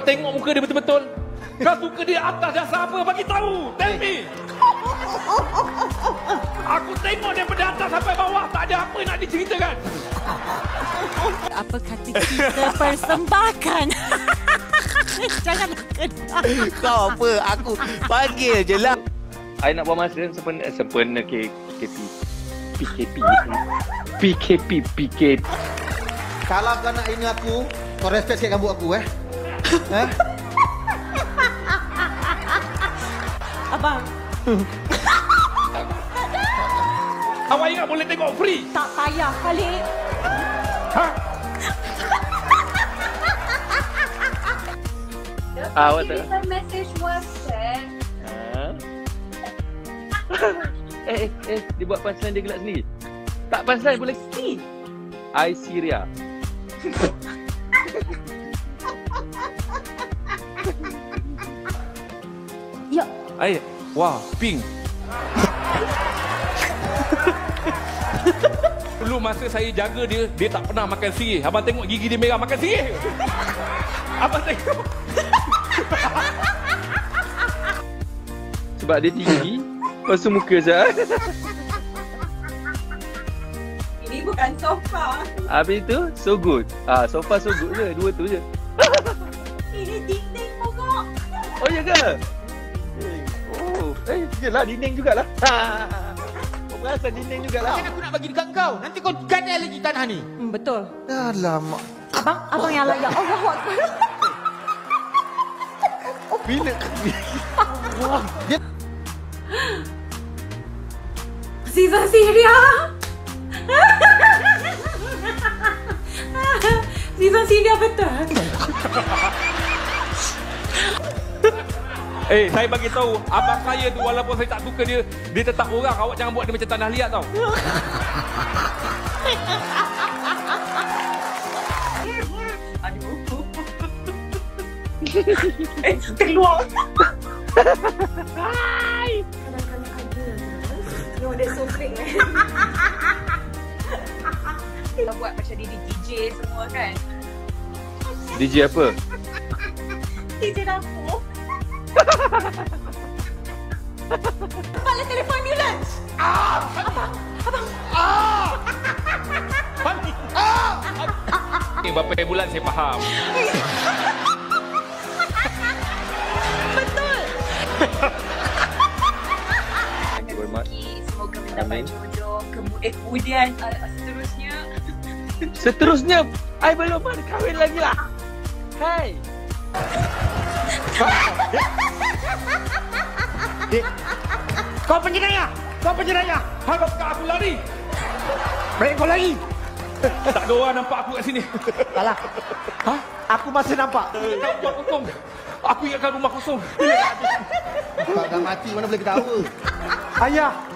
tengok muka dia betul-betul. Kau suka dia atas dasar apa? Bagi tahu. Tell me. Aku tengok daripada atas sampai bawah. Tak ada apa nak diceritakan. Apa kata kita persembahkan? Jangan kena. Kau apa? Aku panggil je lah. I nak buang masa sempena PKP. Kalau kau nak ini aku, kau respect sikit rambut aku Abang. Awak ingat boleh tengok free? Tak payah Khalid. Ha? Awak tak? Kita message WhatsApp. Dia buat punchline dia gelak sendiri. Tak punchline boleh. I Syria. Ya. Ay, wah, pink. Dulu masa saya jaga dia, dia tak pernah makan sirih. Abang tengok gigi dia merah makan sirih. Abang tengok. Sebab dia tinggi. Lepas tu muka je. Ini bukan sofa. Habis tu, so good. Sofa so good je. Dua tu je. Ini dinding pokok. Oh, ya ke? Yelah, dinding jugalah. Kau perasan dinding jugalah. Kan aku nak bagi dekat kau. Nanti kau gadai lagi tanah ni. Betul. Alamak. Abang yang layak. Allah Akbar. Bila dia Season Syria. Season Syria betul. Saya bagi tahu, abang saya tu walaupun saya tak suka dia, dia tetap orang. Awak jangan buat dia macam tanah liat tau. Keluar. No, that's so fake. Kita buat macam DJ semua kan. DJ apa? DJ dapur. Kepala telefon ambulans. Berapa bulan saya faham. Betul. Thank you very much. Semoga mendapat Amin. jodoh. Kemudian seterusnya. Seterusnya, I belum ada kahwin lagi lah. Hai. kau penjenayah. Kau penjenayah. Harapkah aku lari? Baik kau lagi. Tak ada orang nampak aku kat sini. Alah. Ha? Aku masih nampak. Rumah kosong. Aku ingatkan rumah kosong. Kau dah mati mana boleh ketawa. Ayah,